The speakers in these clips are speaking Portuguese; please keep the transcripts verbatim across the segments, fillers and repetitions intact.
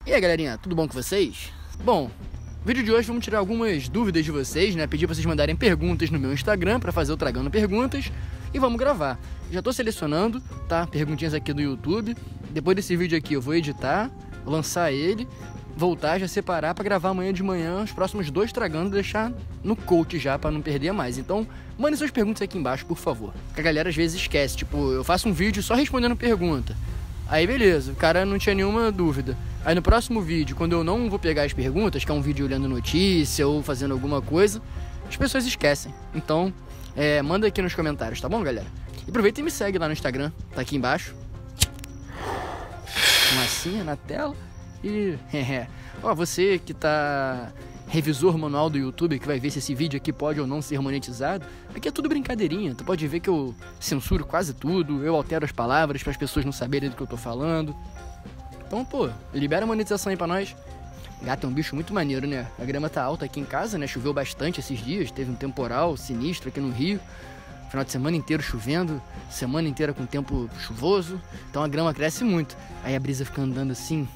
E aí galerinha, tudo bom com vocês? Bom, no vídeo de hoje vamos tirar algumas dúvidas de vocês, né? Pedir pra vocês mandarem perguntas no meu Instagram pra fazer o Tragando Perguntas e vamos gravar. Já tô selecionando, tá? Perguntinhas aqui do YouTube. Depois desse vídeo aqui eu vou editar, lançar ele, voltar, já separar pra gravar amanhã de manhã os próximos dois Tragando, deixar no coach já pra não perder mais. Então, mandem suas perguntas aqui embaixo, por favor. Que a galera às vezes esquece, tipo, eu faço um vídeo só respondendo pergunta. Aí beleza, o cara não tinha nenhuma dúvida. Aí no próximo vídeo, quando eu não vou pegar as perguntas, que é um vídeo olhando notícia ou fazendo alguma coisa, as pessoas esquecem. Então, é, manda aqui nos comentários, tá bom, galera? E aproveita e me segue lá no Instagram, tá aqui embaixo. Uma massinha na tela. E, ó, você que tá revisor manual do YouTube, que vai ver se esse vídeo aqui pode ou não ser monetizado, aqui é tudo brincadeirinha. Tu pode ver que eu censuro quase tudo, eu altero as palavras para as pessoas não saberem do que eu tô falando. Então, pô, libera a monetização aí pra nós. Gato é um bicho muito maneiro, né? A grama tá alta aqui em casa, né? Choveu bastante esses dias, teve um temporal sinistro aqui no Rio. Final de semana inteiro chovendo, semana inteira com tempo chuvoso. Então a grama cresce muito. Aí a brisa fica andando assim,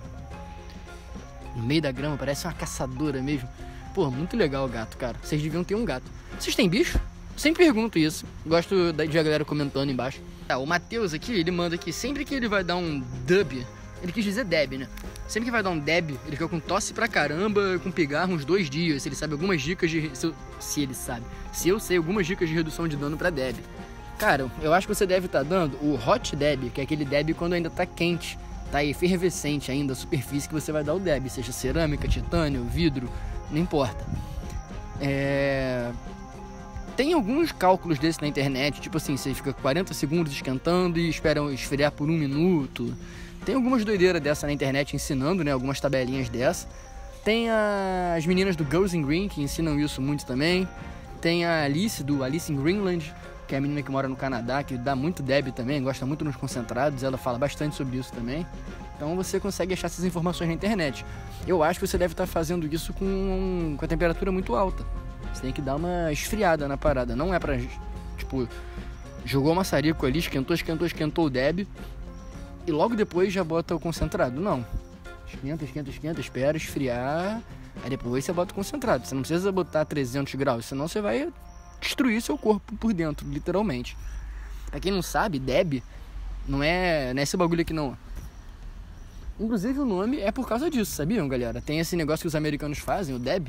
no meio da grama, parece uma caçadora mesmo. Pô, muito legal o gato, cara. Vocês deviam ter um gato. Vocês têm bicho? Sempre pergunto isso. Gosto de a galera comentando embaixo. Tá, o Matheus aqui, ele manda que sempre que ele vai dar um dub, ele quis dizer deb, né? Sempre que vai dar um deb, ele fica com tosse pra caramba, com pigarro uns dois dias. Se ele sabe algumas dicas de... Se, eu... se ele sabe. Se eu sei algumas dicas de redução de dano pra deb. Cara, eu acho que você deve estar dando o hot deb, que é aquele deb quando ainda tá quente. Tá efervescente ainda a superfície que você vai dar o deb, seja cerâmica, titânio, vidro, não importa. É... Tem alguns cálculos desses na internet, tipo assim, você fica quarenta segundos esquentando e espera esfriar por um minuto. Tem algumas doideiras dessa na internet ensinando, né, algumas tabelinhas dessa. Tem a... as meninas do Girls in Green, que ensinam isso muito também. Tem a Alice, do Alice in Greenland, que é a menina que mora no Canadá, que dá muito deb também, gosta muito nos concentrados, ela fala bastante sobre isso também. Então você consegue achar essas informações na internet. Eu acho que você deve estar fazendo isso com, com a temperatura muito alta. Você tem que dar uma esfriada na parada, não é pra, tipo, jogou o maçarico ali, esquentou, esquentou, esquentou o deb, e logo depois já bota o concentrado. Não, esquenta, esquenta, esquenta, espera esfriar, aí depois você bota o concentrado. Você não precisa botar trezentos graus, senão você vai destruir seu corpo por dentro, literalmente. Pra quem não sabe, deb não é, não é esse bagulho aqui não. Inclusive o nome é por causa disso, sabiam, galera? Tem esse negócio que os americanos fazem, o deb,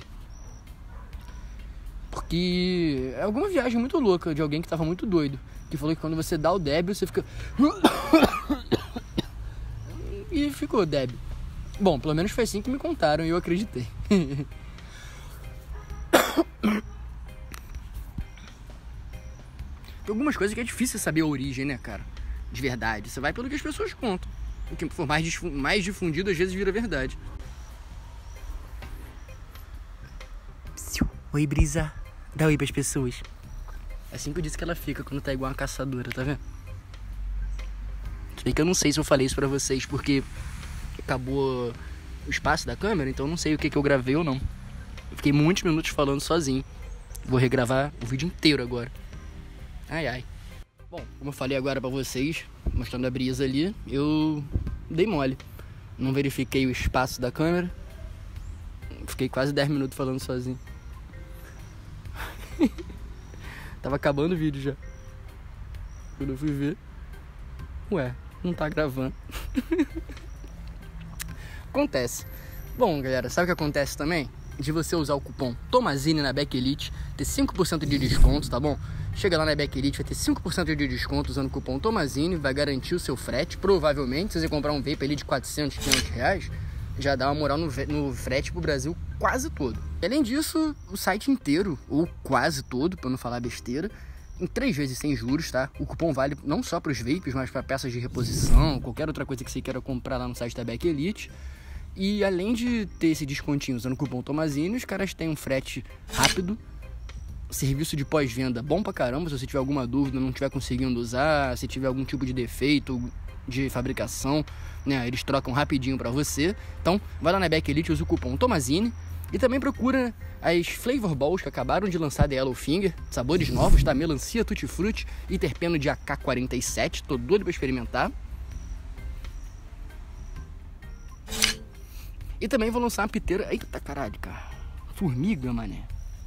porque é alguma viagem muito louca de alguém que tava muito doido, que falou que quando você dá o deb, você fica... e ficou deb. Bom, pelo menos foi assim que me contaram e eu acreditei. Tem algumas coisas que é difícil saber a origem, né, cara? De verdade. Você vai pelo que as pessoas contam. O que for mais, difu- mais difundido, às vezes vira verdade. Oi, Brisa. Dá oi pras pessoas. É assim que eu disse que ela fica quando tá igual uma caçadora, tá vendo? Se bem que eu não sei se eu falei isso pra vocês, porque acabou o espaço da câmera, então eu não sei o que, que eu gravei ou não. Eu fiquei muitos minutos falando sozinho. Vou regravar o vídeo inteiro agora. Ai, ai. Bom, como eu falei agora pra vocês, mostrando a brisa ali, eu dei mole. Não verifiquei o espaço da câmera. Fiquei quase dez minutos falando sozinho. Tava acabando o vídeo já. Quando eu fui ver, ué, não tá gravando. Acontece. Bom, galera, sabe o que acontece também? De você usar o cupom Tomazini na Beck Elite, ter cinco por cento de desconto, tá bom? Chega lá na Beck Elite, vai ter cinco por cento de desconto usando o cupom Tomazini, vai garantir o seu frete, provavelmente. Se você comprar um vape ali de quatrocentos, quinhentos reais, já dá uma moral no, no frete pro Brasil quase todo. E além disso, o site inteiro, ou quase todo, pra não falar besteira, em três vezes sem juros, tá? O cupom vale não só pros vapes, mas para peças de reposição, qualquer outra coisa que você queira comprar lá no site da Beck Elite. E além de ter esse descontinho usando o cupom Tomazini, os caras têm um frete rápido, serviço de pós-venda bom pra caramba. Se você tiver alguma dúvida, não estiver conseguindo usar, se tiver algum tipo de defeito de fabricação, né, eles trocam rapidinho pra você. Então vai lá na Beck Elite, usa o cupom Tomazini. E também procura as Flavor Balls que acabaram de lançar da Yellow Finger, sabores novos, tá? Melancia, tutti frutti e terpeno de A K quarenta e sete, tô doido pra experimentar. E também vou lançar uma piteira... Eita caralho, cara. Formiga, mané.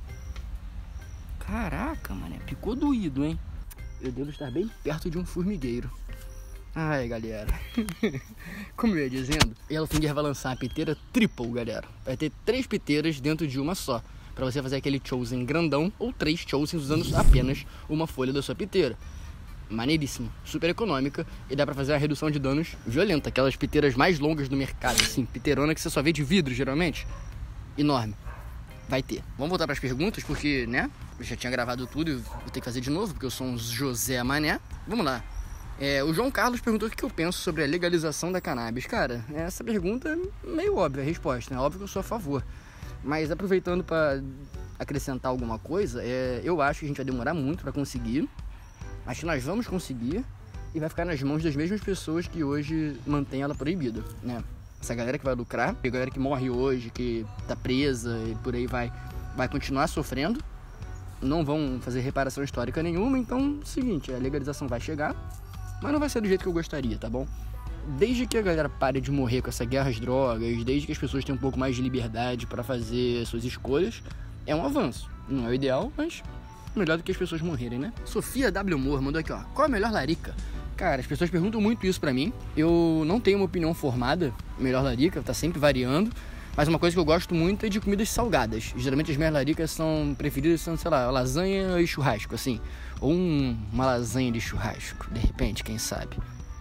Caraca, mané. Picou doído, hein? Eu devo estar bem perto de um formigueiro. Ai, galera. Como eu ia dizendo, Yellowfinger vai lançar uma piteira triple, galera. Vai ter três piteiras dentro de uma só, pra você fazer aquele chosen grandão ou três chosens usando apenas uma folha da sua piteira. Maneiríssimo, super econômica e dá pra fazer uma redução de danos violenta. Aquelas piteiras mais longas do mercado, assim, piteirona que você só vê de vidro, geralmente. Enorme. Vai ter. Vamos voltar pras perguntas, porque, né, eu já tinha gravado tudo e vou ter que fazer de novo, porque eu sou um José Mané. Vamos lá. É, o João Carlos perguntou o que eu penso sobre a legalização da cannabis. Cara, essa pergunta é meio óbvia a resposta, né? Óbvio que eu sou a favor. Mas aproveitando para acrescentar alguma coisa, é, eu acho que a gente vai demorar muito para conseguir. Acho que nós vamos conseguir e vai ficar nas mãos das mesmas pessoas que hoje mantêm ela proibida, né? Essa galera que vai lucrar, a galera que morre hoje, que tá presa e por aí vai, vai continuar sofrendo. Não vão fazer reparação histórica nenhuma. Então, é o seguinte, a legalização vai chegar, mas não vai ser do jeito que eu gostaria, tá bom? Desde que a galera pare de morrer com essa guerra às drogas, desde que as pessoas tenham um pouco mais de liberdade para fazer suas escolhas, é um avanço. Não é o ideal, mas melhor do que as pessoas morrerem, né? Sofia W. Moore mandou aqui, ó. Qual a melhor larica? Cara, as pessoas perguntam muito isso pra mim. Eu não tenho uma opinião formada. Melhor larica, tá sempre variando. Mas uma coisa que eu gosto muito é de comidas salgadas. Geralmente as minhas laricas são preferidas, são, sei lá, lasanha e churrasco, assim. Ou um, uma lasanha de churrasco, de repente, quem sabe.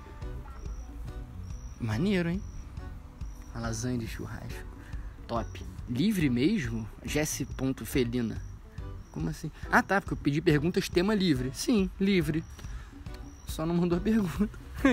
Maneiro, hein? Uma lasanha de churrasco. Top. Livre mesmo? Jesse.felina. Como assim? Ah, tá, porque eu pedi perguntas tema livre. Sim, livre. Só não mandou a pergunta.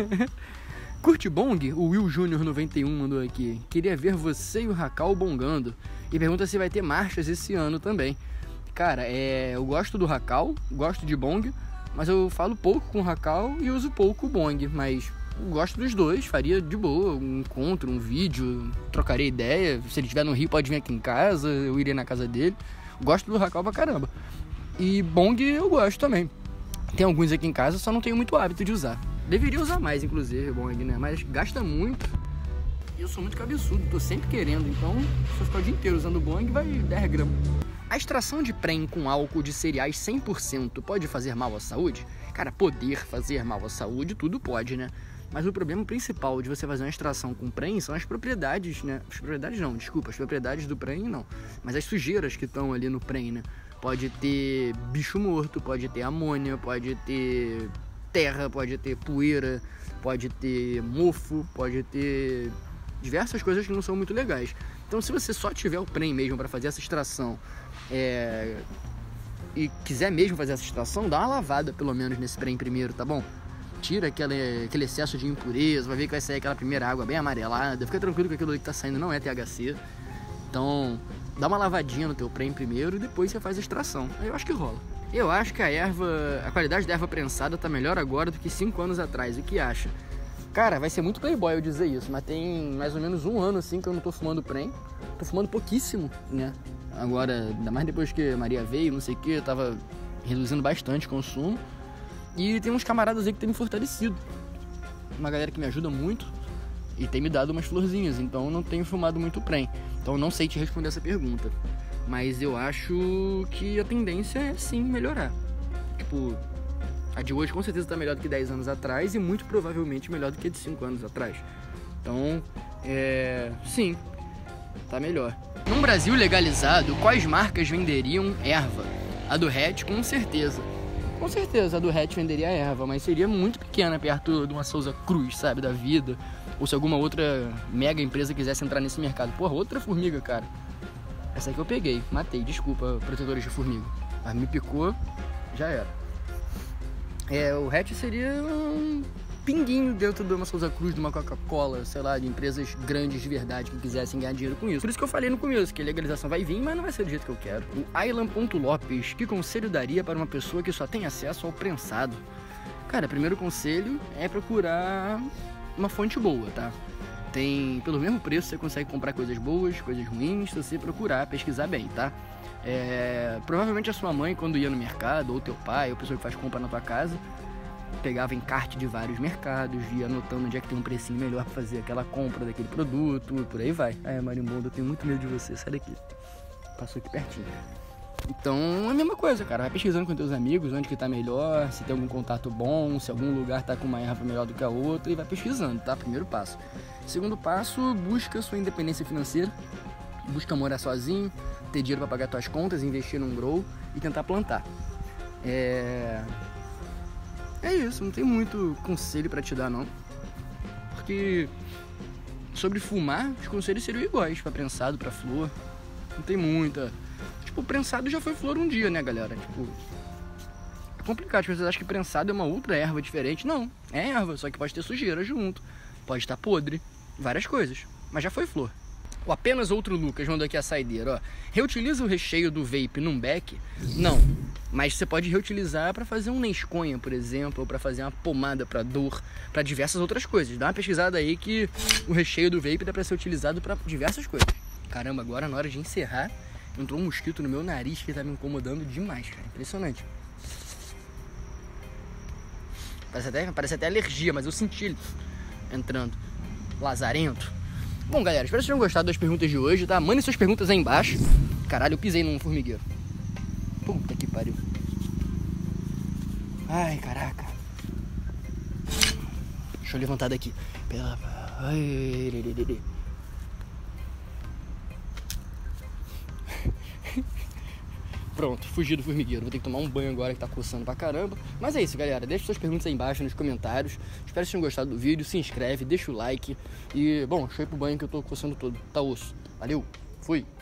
Curte bong? O Will Júnior noventa e um mandou aqui. Queria ver você e o Hakal bongando. E pergunta se vai ter marchas esse ano também. Cara, é, eu gosto do Hakal, gosto de bong, mas eu falo pouco com o Hakal e uso pouco o bong. Mas gosto dos dois, faria de boa um encontro, um vídeo, trocaria ideia. Se ele estiver no Rio pode vir aqui em casa, eu iria na casa dele. Gosto do Hakal pra caramba. E bong eu gosto também. Tem alguns aqui em casa, só não tenho muito hábito de usar. Deveria usar mais, inclusive, bong, né? Mas gasta muito. E eu sou muito cabeçudo, tô sempre querendo. Então, se eu ficar o dia inteiro usando bong, vai dez gramas. A extração de prem com álcool de cereais cem por cento pode fazer mal à saúde? Cara, poder fazer mal à saúde, tudo pode, né? Mas o problema principal de você fazer uma extração com prem são as propriedades, né? As propriedades não, desculpa, as propriedades do prem não. Mas as sujeiras que estão ali no prem, né? Pode ter bicho morto, pode ter amônia, pode ter terra, pode ter poeira, pode ter mofo, pode ter diversas coisas que não são muito legais. Então, se você só tiver o prem mesmo para fazer essa extração é... e quiser mesmo fazer essa extração, dá uma lavada pelo menos nesse prem primeiro, tá bom? Tira aquele, aquele excesso de impureza, vai ver que vai sair aquela primeira água bem amarelada. Fica tranquilo que aquilo ali que tá saindo não é T H C. Então, dá uma lavadinha no teu prem primeiro e depois você faz a extração. Aí eu acho que rola. Eu acho que a erva, a qualidade da erva prensada tá melhor agora do que cinco anos atrás. O que acha? Cara, vai ser muito playboy eu dizer isso, mas tem mais ou menos um ano assim que eu não tô fumando prem. Tô fumando pouquíssimo, né? Agora, ainda mais depois que a Maria veio, não sei o que, eu tava reduzindo bastante o consumo. E tem uns camaradas aí que tem me fortalecido. Uma galera que me ajuda muito e tem me dado umas florzinhas, então eu não tenho fumado muito prem. Então eu não sei te responder essa pergunta. Mas eu acho que a tendência é sim melhorar. Tipo, a de hoje com certeza tá melhor do que dez anos atrás e muito provavelmente melhor do que a de cinco anos atrás. Então, é... sim, tá melhor. Num Brasil legalizado, quais marcas venderiam erva? A do Hatch, com certeza. Com certeza a do Hatch venderia erva, mas seria muito pequena perto de uma Souza Cruz, sabe, da vida. Ou se alguma outra mega empresa quisesse entrar nesse mercado. Porra, outra formiga, cara. Essa aqui eu peguei, matei, desculpa, protetores de formiga. Mas me picou, já era. É, o Hatch seria um pinguinho dentro de uma Souza Cruz, de uma Coca-Cola, sei lá, de empresas grandes de verdade que quisessem ganhar dinheiro com isso. Por isso que eu falei no começo, que a legalização vai vir, mas não vai ser do jeito que eu quero. O Aylan.Lopes, que conselho daria para uma pessoa que só tem acesso ao prensado? Cara, primeiro conselho é procurar uma fonte boa, tá? Tem, pelo mesmo preço, você consegue comprar coisas boas, coisas ruins, se você procurar, pesquisar bem, tá? É, provavelmente a sua mãe, quando ia no mercado, ou teu pai, ou a pessoa que faz compra na tua casa, pegava encarte de vários mercados, ia anotando onde é que tem um precinho melhor pra fazer aquela compra daquele produto, por aí vai. Ai, marimbondo, eu tenho muito medo de você, sai daqui. Passou aqui pertinho. Então, é a mesma coisa, cara. Vai pesquisando com teus amigos onde que tá melhor, se tem algum contato bom, se algum lugar tá com uma erva melhor do que a outra, e vai pesquisando, tá? Primeiro passo. Segundo passo, busca sua independência financeira. Busca morar sozinho, ter dinheiro pra pagar tuas contas, investir num grow e tentar plantar. É... É isso, não tem muito conselho pra te dar, não. Porque sobre fumar, os conselhos seriam iguais pra prensado, pra flor. Não tem muita... Tipo, prensado já foi flor um dia, né, galera? Tipo, é complicado, as pessoas acham que prensado é uma outra erva diferente. Não, é erva, só que pode ter sujeira junto, pode estar podre, várias coisas, mas já foi flor. Ou apenas outro Lucas mandou aqui a saideira, ó. Reutiliza o recheio do vape num beck? Não, mas você pode reutilizar para fazer um Nesconha, por exemplo, ou para fazer uma pomada para dor, para diversas outras coisas. Dá uma pesquisada aí que o recheio do vape dá para ser utilizado para diversas coisas. Caramba, agora na hora de encerrar, entrou um mosquito no meu nariz que tá me incomodando demais, cara. Impressionante. Parece até, parece até alergia, mas eu senti ele entrando. Lazarento. Bom, galera, espero que vocês tenham gostado das perguntas de hoje, tá? Mandem suas perguntas aí embaixo. Caralho, eu pisei num formigueiro. Puta que pariu. Ai, caraca. Deixa eu levantar daqui. Pela... Ai... Pronto, fugi do formigueiro. Vou ter que tomar um banho agora que tá coçando pra caramba. Mas é isso, galera. Deixa suas perguntas aí embaixo nos comentários. Espero que vocês tenham gostado do vídeo. Se inscreve, deixa o like. E, bom, deixa eu ir pro banho que eu tô coçando todo. Tá osso. Valeu, fui.